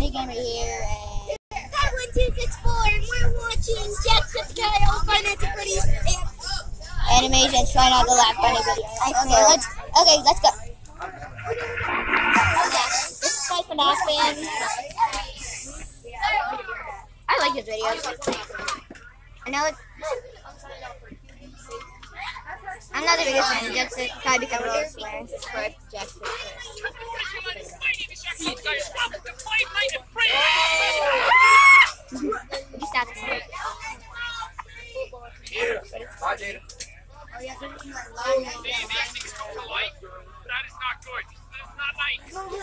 City Gamer here, and Cat1264, and we're watching Jacksepticeye Financial Freddy's animations. Try not to laugh funny videos. Okay, let's go. This is my FNAF fan. I like his videos. I know I'm not the biggest fan of Jacksepticeye because of all the swearing, but Jacksepticeye. You stop it. Hi, Jada. Oh, yeah, That is not good. That is not nice.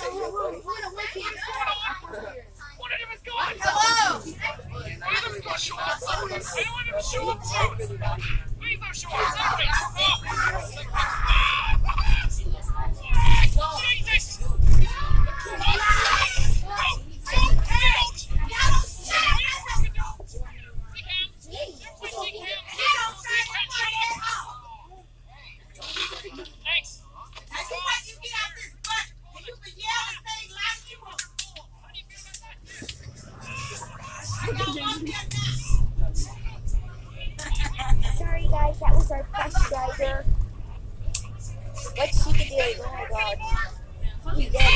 One of them is gone. Hello. Please don't show up. I don't want him to show up. Please don't show up. Jesus. Sorry guys, that was our press driver. Let's see the deal. Oh my god. He's dead.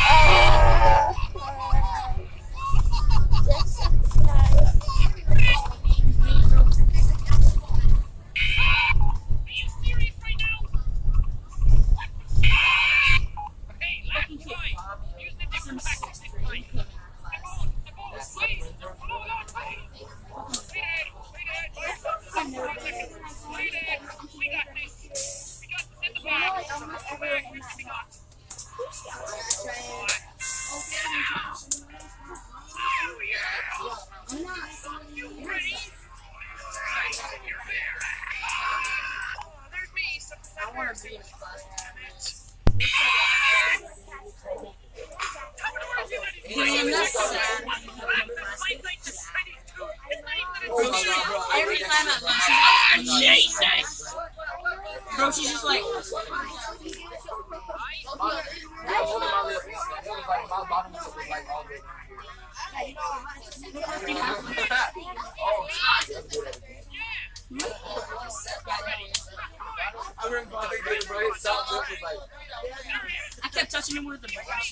Every time at lunch, Jesus! Bro, she's just like... I kept touching him with the brush.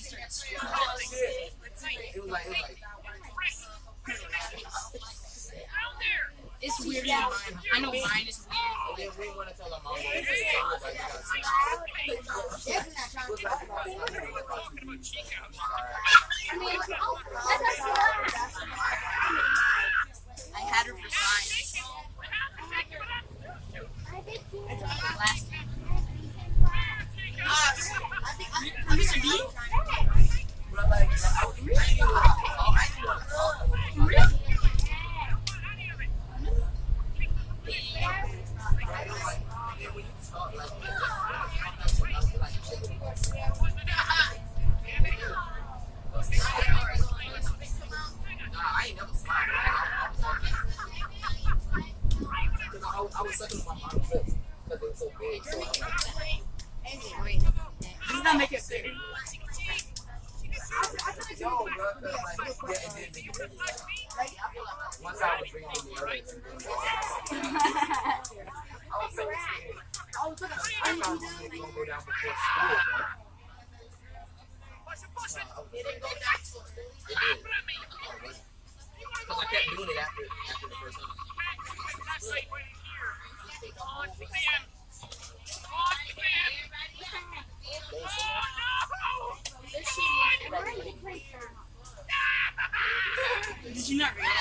It's weird in mine. I know mine is weird. I had her for science. Mr. D? I was sucking my mom's lips because it was so big. Does not make it big. No, bro, yeah, it did make it big. Once I was bringing the other, I was so scared. I thought it was going to go down before school, bro. It didn't go down before school. It did. Because I kept doing it after the first time. Did you not read that?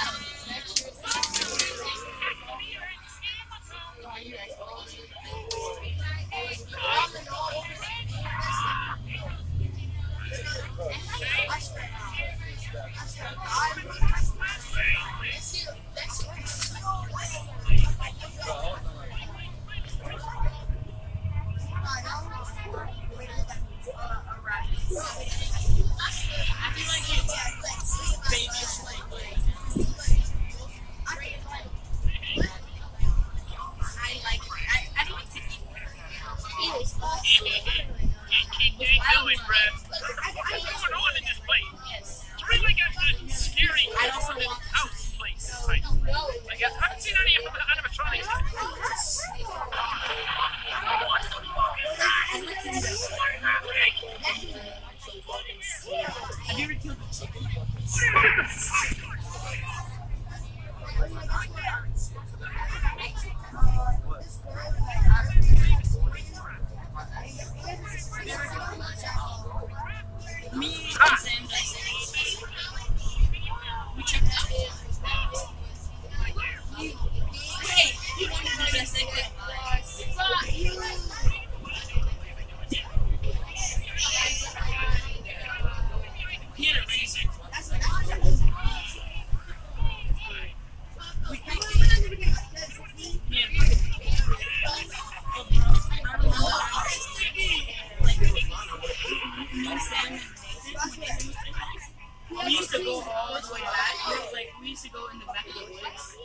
I feel like it's baby. Have you ever killed a chicken? Me and Sam does it. We checked out. Hey, you want to do that second? He had a reason. We used to go all the way back. Like, we used to go in the back of the woods.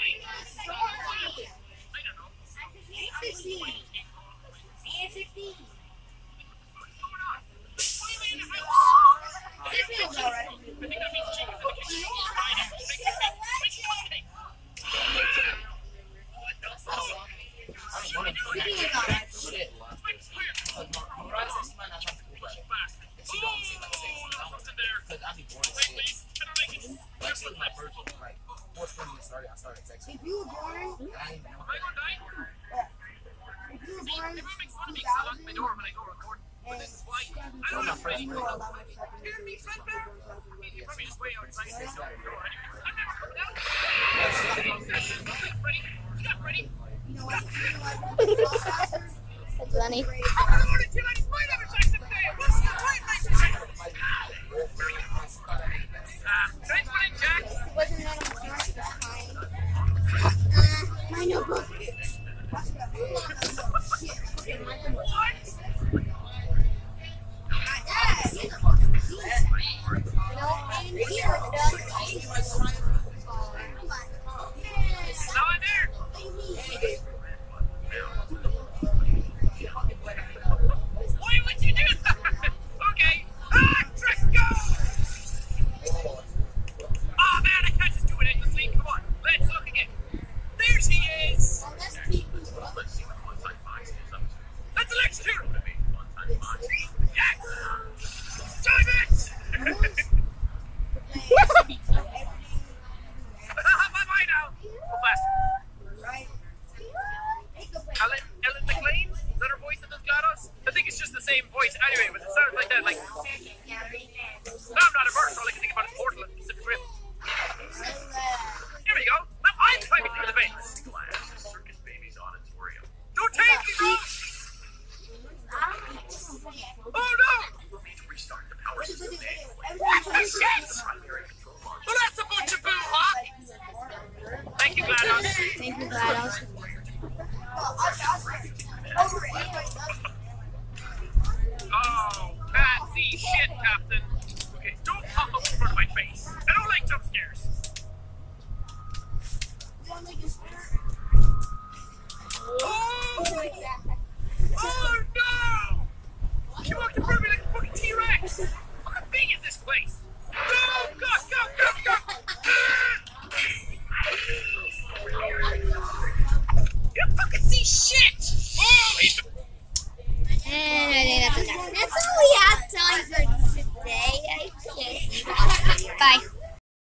If you were born, if you were born in 2000, That's funny. wasn't that my notebook. Ellen McLean? Is that her voice that does GLaDOS? I think it's just the same voice anyway, but it sounds like that. Like, no, I'm not immersed. All I can think about is Portal and Pacific Rim. Here we go. Now I'm climbing through the vents. Circus baby's on its way. Don't take me, bro! Oh no! We'll need to restart the power system. Shit! Well, that's a bunch of boo-ha! Thank you, GLaDOS. Thank you, GLaDOS. Oh, can't see shit, Captain. Okay, don't pop up in front of my face. I don't like jump scares. Oh no! She walked in front of me like a fucking T-Rex. How big is this place? Go, go, go, go, go! You fucking see shit! Oh, And I think that's enough. That's all we have time for today. I guess. Bye.